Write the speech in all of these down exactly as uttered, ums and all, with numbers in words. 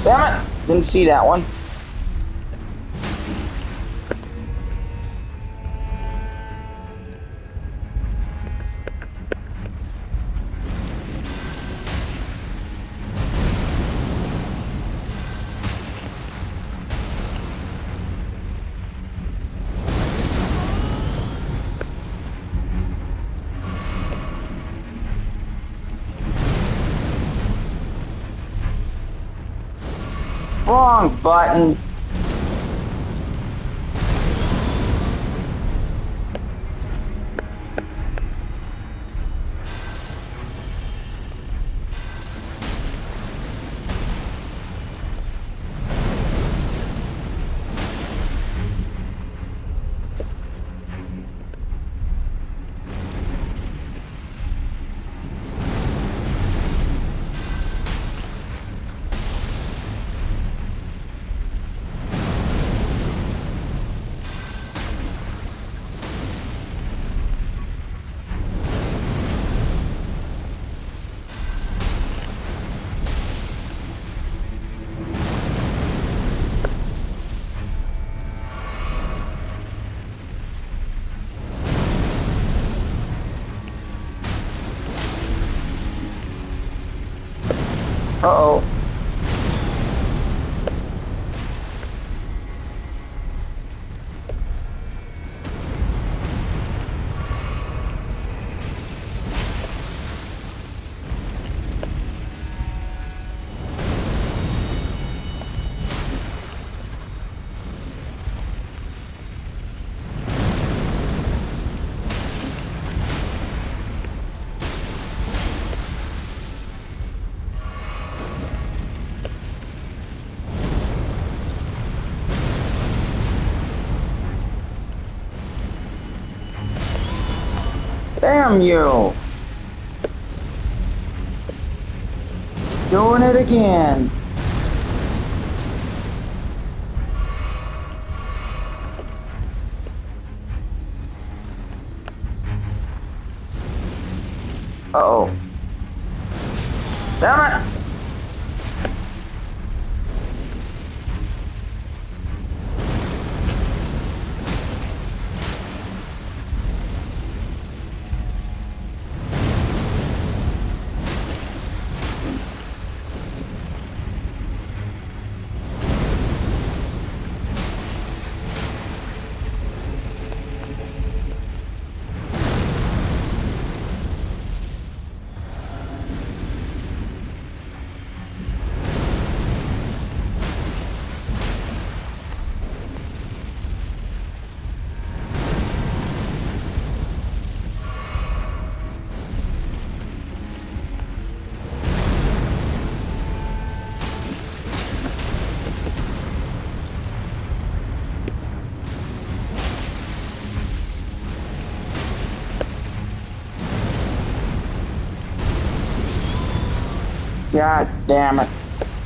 Damn it! Didn't see that one. Wrong button. Uh-oh. Damn you! Doing it again. Uh-oh. Damn it! God damn it.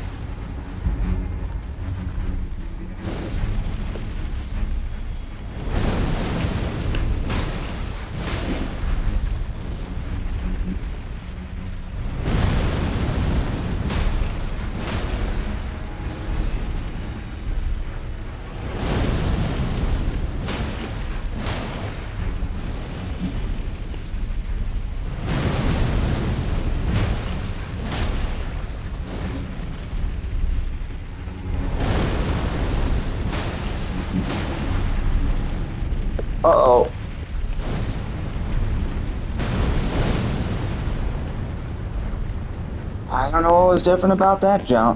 Uh-oh. I don't know what was different about that jump.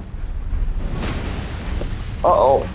Uh-oh.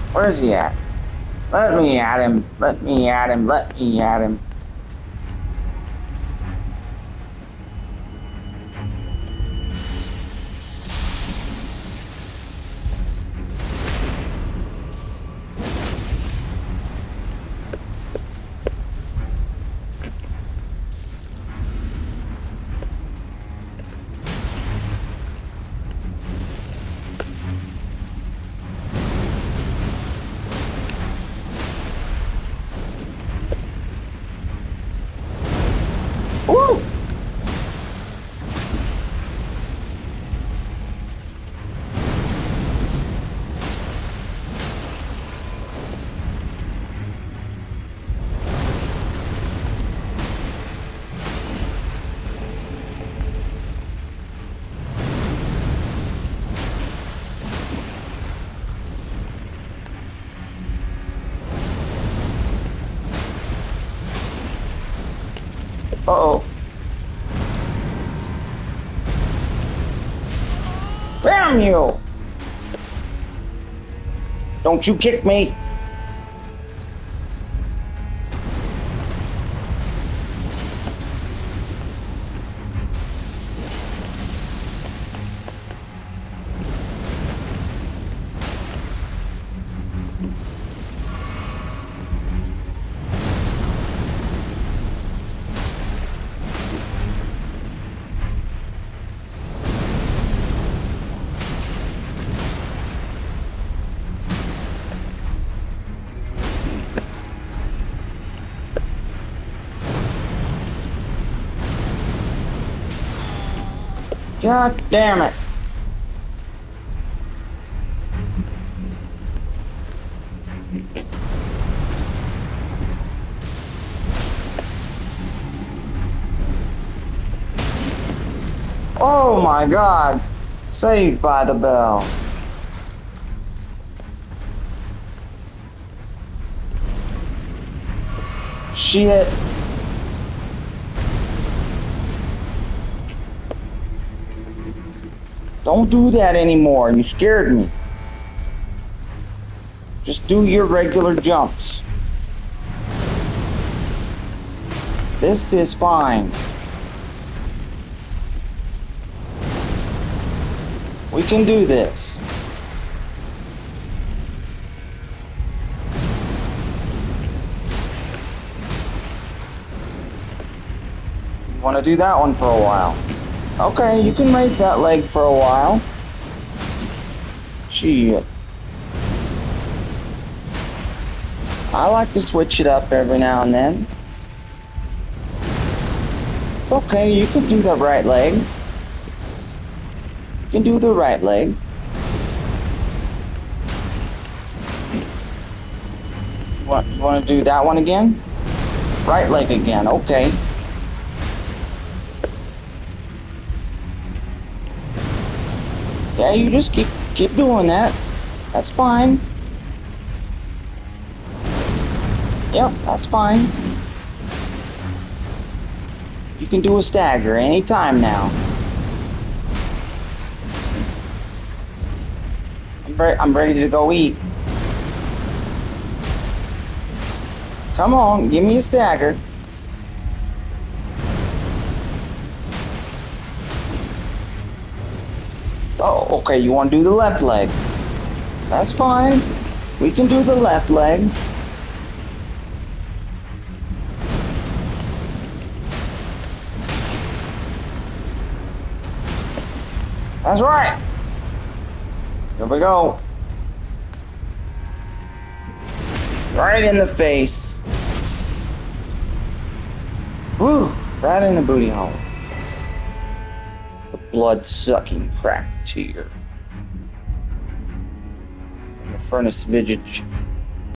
Where is he at? Let me at him. Let me at him. Let me at him. Woo! Uh-oh. Damn you! Don't you kick me! God damn it! Oh my God! Saved by the bell. Shit. Don't do that anymore. You scared me. Just do your regular jumps. This is fine. We can do this. You want to do that one for a while? Okay, you can raise that leg for a while. Shit. I like to switch it up every now and then. It's okay, you can do the right leg. You can do the right leg. What, you want to do that one again? Right leg again, okay. Yeah, you just keep keep doing that. That's fine. Yep, that's fine. You can do a stagger anytime now. I'm, re I'm ready to go eat. Come on, give me a stagger. Oh, okay, you want to do the left leg. That's fine. We can do the left leg. That's right. Here we go. Right in the face. Woo! Right in the booty hole. The blood-sucking crack tear. And the furnace visage